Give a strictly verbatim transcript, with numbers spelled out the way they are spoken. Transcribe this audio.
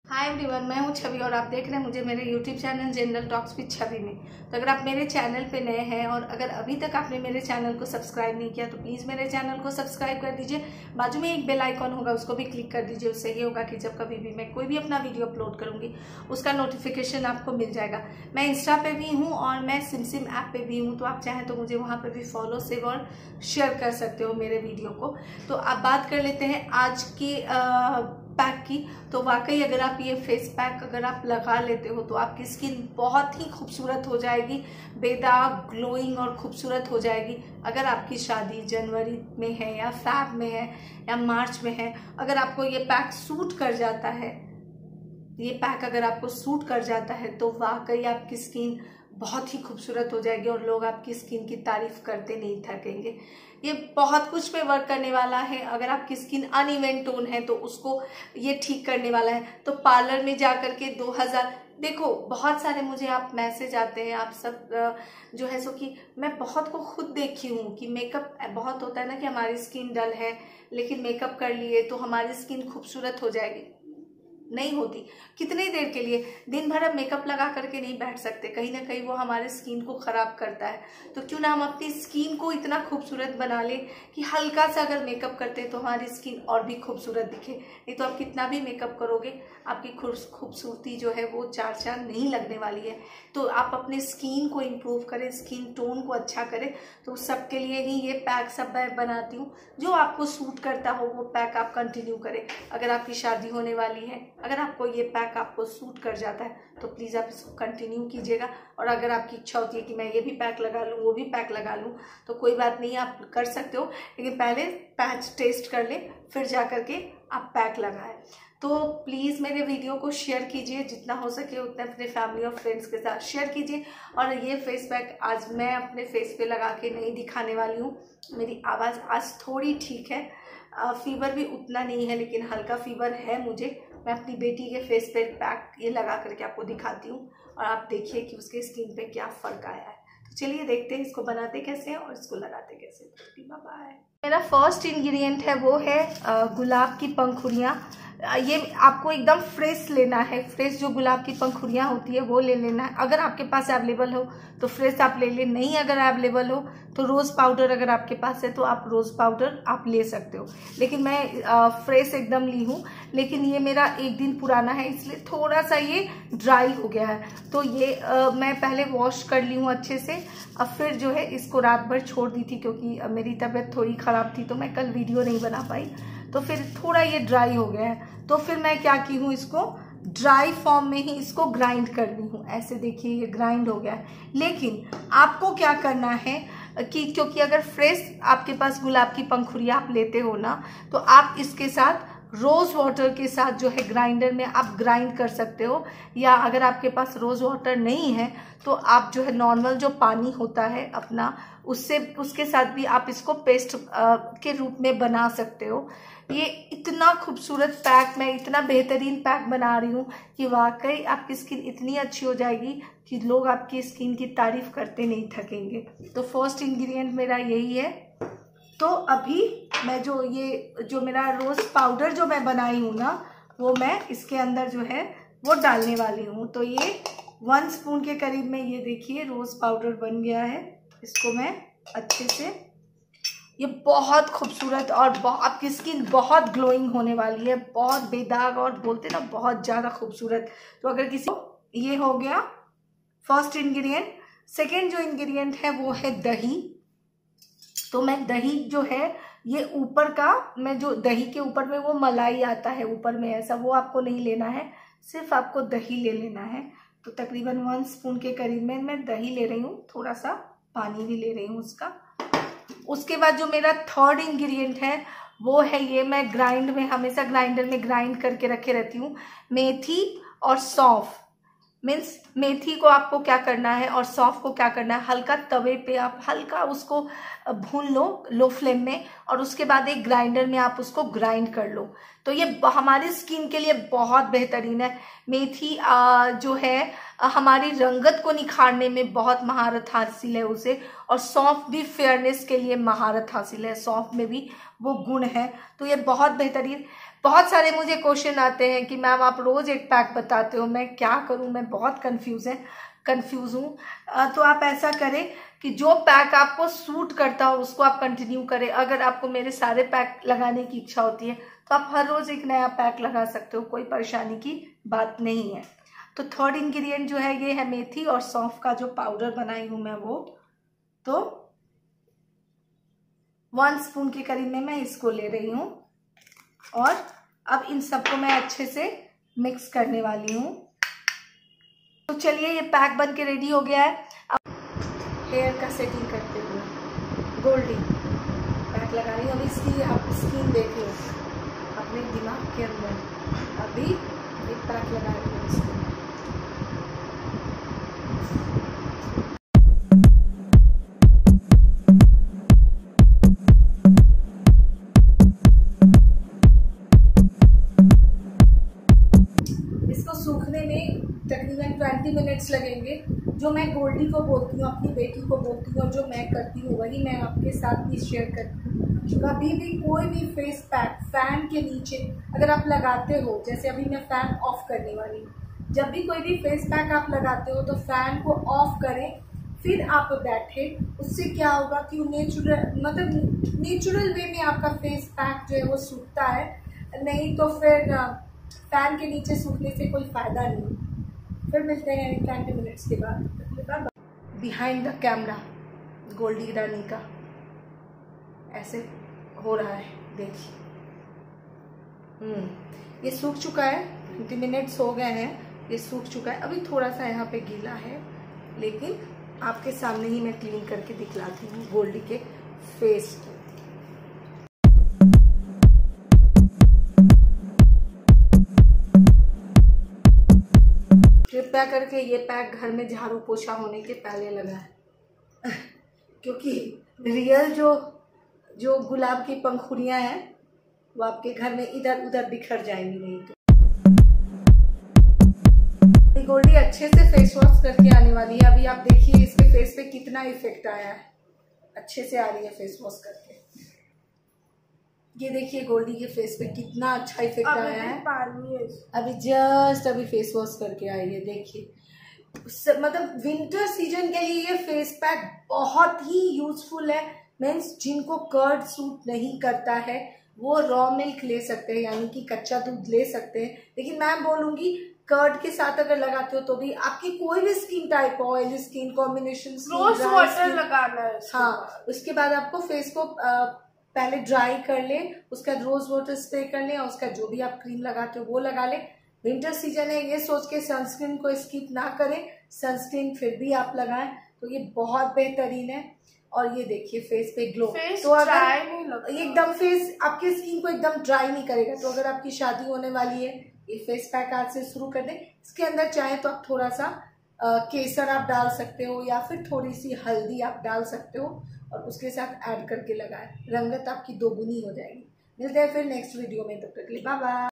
Hi everyone, मैं हूं छवि और आप देख रहे हैं मुझे मेरे YouTube channel general talks with Chhavi में। तो अगर आप मेरे चैनल पे नए हैं और अगर अभी तक आपने मेरे चैनल को सब्सक्राइब नहीं किया तो प्लीज़ मेरे चैनल को सब्सक्राइब कर दीजिए। बाजू में एक बेल आइकॉन होगा, उसको भी क्लिक कर दीजिए। उससे ये होगा कि जब कभी भी मैं कोई भी अपना वीडियो अपलोड करूँगी उसका नोटिफिकेशन आपको मिल जाएगा। मैं इंस्टा पे भी हूँ और मैं सिमसिम ऐप पे भी हूँ, तो आप चाहें तो मुझे वहाँ पर भी फॉलो सेव और शेयर कर सकते हो मेरे वीडियो को। तो आप बात कर लेते हैं आज की पैक की। तो वाकई अगर आप ये फेस पैक अगर आप लगा लेते हो तो आपकी स्किन बहुत ही खूबसूरत हो जाएगी, बेदाग, ग्लोइंग और खूबसूरत हो जाएगी। अगर आपकी शादी जनवरी में है या फेब में है या मार्च में है, अगर आपको ये पैक सूट कर जाता है ये पैक अगर आपको सूट कर जाता है तो वाकई आपकी स्किन बहुत ही खूबसूरत हो जाएगी और लोग आपकी स्किन की तारीफ करते नहीं थकेंगे। ये बहुत कुछ पे वर्क करने वाला है। अगर आपकी स्किन अनइवन टोन है तो उसको ये ठीक करने वाला है। तो पार्लर में जा कर के दो हज़ार देखो, बहुत सारे मुझे आप मैसेज आते हैं, आप सब जो है सो कि मैं बहुत को खुद देखी हूँ कि मेकअप बहुत होता है ना कि हमारी स्किन डल है लेकिन मेकअप कर लिए तो हमारी स्किन खूबसूरत हो जाएगी। नहीं होती। कितनी देर के लिए? दिन भर अब मेकअप लगा करके नहीं बैठ सकते, कहीं ना कहीं वो हमारे स्किन को ख़राब करता है। तो क्यों ना हम अपनी स्किन को इतना खूबसूरत बना लें कि हल्का सा अगर मेकअप करते हैं तो हमारी स्किन और भी खूबसूरत दिखे। नहीं तो आप कितना भी मेकअप करोगे आपकी खूबसूरती जो है वो चार चार नहीं लगने वाली है। तो आप अपने स्किन को इम्प्रूव करें, स्किन टोन को अच्छा करें। तो सबके लिए ही ये पैक सब मैं बनाती हूँ। जो आपको सूट करता हो वो पैक आप कंटिन्यू करें। अगर आपकी शादी होने वाली है, अगर आपको ये पैक आपको सूट कर जाता है तो प्लीज़ आप इसको कंटिन्यू कीजिएगा। और अगर आपकी इच्छा होती है कि मैं ये भी पैक लगा लूँ वो भी पैक लगा लूँ तो कोई बात नहीं, आप कर सकते हो, लेकिन पहले पैच टेस्ट कर ले फिर जा कर के आप पैक लगाएं। तो प्लीज़ मेरे वीडियो को शेयर कीजिए, जितना हो सके उतना अपने फैमिली और फ्रेंड्स के साथ शेयर कीजिए। और ये फेस पैक आज मैं अपने फेस पे लगा के नहीं दिखाने वाली हूँ। मेरी आवाज़ आज थोड़ी ठीक है, फीवर भी उतना नहीं है लेकिन हल्का फीवर है मुझे। मैं अपनी बेटी के फेस पे पैक ये लगा करके आपको दिखाती हूँ और आप देखिए कि उसके स्किन पे क्या फ़र्क आया है। तो चलिए देखते हैं इसको बनाते कैसे हैं और इसको लगाते कैसे हैं। बाय। मेरा फर्स्ट इंग्रेडिएंट है वो है गुलाब की पंखुड़ियाँ। ये आपको एकदम फ्रेश लेना है। फ्रेश जो गुलाब की पंखुड़ियाँ होती है वो ले लेना है। अगर आपके पास अवेलेबल हो तो फ्रेश आप ले लें, नहीं अगर अवेलेबल हो तो रोज़ पाउडर अगर आपके पास है तो आप रोज़ पाउडर आप ले सकते हो। लेकिन मैं आ, फ्रेश एकदम ली हूँ, लेकिन ये मेरा एक दिन पुराना है इसलिए थोड़ा सा ये ड्राई हो गया है। तो ये आ, मैं पहले वॉश कर ली हूँ अच्छे से। अब फिर जो है इसको रात भर छोड़ दी थी क्योंकि मेरी तबीयत थोड़ी ख़राब थी तो मैं कल वीडियो नहीं बना पाई। तो फिर थोड़ा ये ड्राई हो गया है तो फिर मैं क्या की हूँ, इसको ड्राई फॉर्म में ही इसको ग्राइंड कर ली हूँ। ऐसे देखिए ये ग्राइंड हो गया है। लेकिन आपको क्या करना है कि क्योंकि अगर फ्रेश आपके पास गुलाब की पंखुड़ियाँ आप लेते हो ना तो आप इसके साथ रोज़ वाटर के साथ जो है ग्राइंडर में आप ग्राइंड कर सकते हो। या अगर आपके पास रोज़ वाटर नहीं है तो आप जो है नॉर्मल जो पानी होता है अपना उससे उसके साथ भी आप इसको पेस्ट के रूप में बना सकते हो। ये इतना खूबसूरत पैक, मैं इतना बेहतरीन पैक बना रही हूँ कि वाकई आपकी स्किन इतनी अच्छी हो जाएगी कि लोग आपकी स्किन की तारीफ करते नहीं थकेंगे। तो फर्स्ट इंग्रेडिएंट मेरा यही है। तो अभी मैं जो ये जो मेरा रोज़ पाउडर जो मैं बनाई हूँ ना वो मैं इसके अंदर जो है वो डालने वाली हूँ। तो ये वन स्पून के करीब में ये देखिए रोज़ पाउडर बन गया है। इसको मैं अच्छे से, ये बहुत खूबसूरत और आपकी स्किन बहुत ग्लोइंग होने वाली है, बहुत बेदाग और बोलते ना बहुत ज़्यादा खूबसूरत। तो अगर किसी ये हो गया फर्स्ट इंग्रेडिएंट। सेकेंड जो इंग्रेडिएंट है वो है दही। तो मैं दही जो है ये ऊपर का, मैं जो दही के ऊपर में वो मलाई आता है ऊपर में ऐसा, वो आपको नहीं लेना है, सिर्फ आपको दही ले लेना है। तो तकरीबन वन स्पून के करीब में मैं दही ले रही हूँ, थोड़ा सा पानी भी ले रही हूँ उसका। उसके बाद जो मेरा थर्ड इंग्रेडिएंट है वो है ये, मैं ग्राइंड में हमेशा ग्राइंडर में ग्राइंड करके रखे रहती हूँ, मेथी और सौंफ। मीन्स मेथी को आपको क्या करना है और सौंफ को क्या करना है, हल्का तवे पे आप हल्का उसको भून लो लो फ्लेम में और उसके बाद एक ग्राइंडर में आप उसको ग्राइंड कर लो। तो ये हमारी स्किन के लिए बहुत बेहतरीन है। मेथी आ, जो है हमारी रंगत को निखारने में बहुत महारत हासिल है उसे, और सौंफ भी फेयरनेस के लिए महारत हासिल है, सौंफ में भी वो गुण है। तो ये बहुत बेहतरीन बहुत सारे मुझे क्वेश्चन आते हैं कि मैम आप रोज़ एक पैक बताते हो, मैं क्या करूं, मैं बहुत कंफ्यूज है कंफ्यूज हूँ। तो आप ऐसा करें कि जो पैक आपको सूट करता हो उसको आप कंटिन्यू करें। अगर आपको मेरे सारे पैक लगाने की इच्छा होती है तो आप हर रोज़ एक नया पैक लगा सकते हो, कोई परेशानी की बात नहीं है। तो थर्ड इंग्रेडिएंट जो है ये है मेथी और सौंफ का जो पाउडर बनाई हूँ मैं वो। तो वन स्पून के करीब में मैं इसको ले रही हूँ और अब इन सबको मैं अच्छे से मिक्स करने वाली हूँ। तो चलिए ये पैक बन के रेडी हो गया है। अब हेयर का सेटिंग करते हुए गोल्डी पैक लगा रही हूँ। अभी इसकी आप स्किन देख लो अपने दिमाग के अंदर। अभी एक पैक लगा रही हूँ इसको। सूखने में तकरीबन ट्वेंटी मिनट्स लगेंगे। जो मैं गोल्डी को बोलती हूँ, अपनी बेटी को बोलती हूँ, जो मैं करती हूँ वही मैं आपके साथ भी शेयर करती हूँ। कभी भी कोई भी फेस पैक फैन के नीचे अगर आप लगाते हो, जैसे अभी मैं फ़ैन ऑफ करने वाली हूँ, जब भी कोई भी फेस पैक आप लगाते हो तो फ़ैन को ऑफ करें फिर आप बैठे। उससे क्या होगा कि नेचुरल मतलब नेचुरल वे में आपका फेस पैक जो है वो सूखता है, नहीं तो फिर फैन के नीचे सूखने से कोई फ़ायदा नहीं। फिर मिलते हैं ट्वेंटी मिनट्स के बाद। Behind the camera Goldi Rani का ऐसे हो रहा है, देखिए। हम्म ये सूख चुका है, ट्वेंटी मिनट्स हो गए हैं, ये सूख चुका है। अभी थोड़ा सा यहाँ पे गीला है, लेकिन आपके सामने ही मैं क्लीन करके दिखलाती हूँ गोल्डी के फेस को। कृपया करके ये पैक घर में झाड़ू पोछा होने के पहले लगाएं क्योंकि रियल जो जो गुलाब की पंखुड़ियां हैं वो आपके घर में इधर उधर बिखर जाएंगी नहीं तो। गोल्डी अच्छे से फेस वॉश करके आने वाली है। अभी आप देखिए इसके फेस पे कितना इफेक्ट आया है, अच्छे से आ रही है फेस वॉश करके। ये देखिए गोल्डी के फेस पे कितना अच्छा इफेक्ट आया है। अभी जस्ट अभी फेस वॉश करके आई है, देखिए। मतलब विंटर सीजन के लिए ये फेस पैक बहुत ही यूजफुल है। मीन्स जिनको कर्ड सूट नहीं करता है वो रॉ मिल्क ले सकते हैं, यानी कि कच्चा दूध ले सकते हैं। लेकिन मैं बोलूंगी कर्ड के साथ अगर लगाते हो तो भी आपकी कोई भी स्किन टाइप हो, oily skin, combination rose water लगाना है। हाँ, उसके बाद आपको फेस को आ, पहले ड्राई कर ले, उसका रोज वाटर स्प्रे कर ले और उसका जो भी आप क्रीम लगाते हो वो लगा ले। विंटर सीजन है, ये सोच के सनस्क्रीन को स्किप ना करें, सनस्क्रीन फिर भी आप लगाएं तो ये बहुत बेहतरीन है। और ये देखिए फेस पे ग्लो, तो अगर एकदम फेस आपकी स्किन को एकदम ड्राई नहीं करेगा। तो अगर आपकी शादी होने वाली है, ये फेस पैक आज से शुरू कर दें। इसके अंदर चाहे तो आप थोड़ा सा आ, केसर आप डाल सकते हो या फिर थोड़ी सी हल्दी आप डाल सकते हो और उसके साथ ऐड करके लगाएं, रंगत आपकी दोगुनी हो जाएगी। मिलते हैं फिर नेक्स्ट वीडियो में, तब तक के लिए बाय बाय।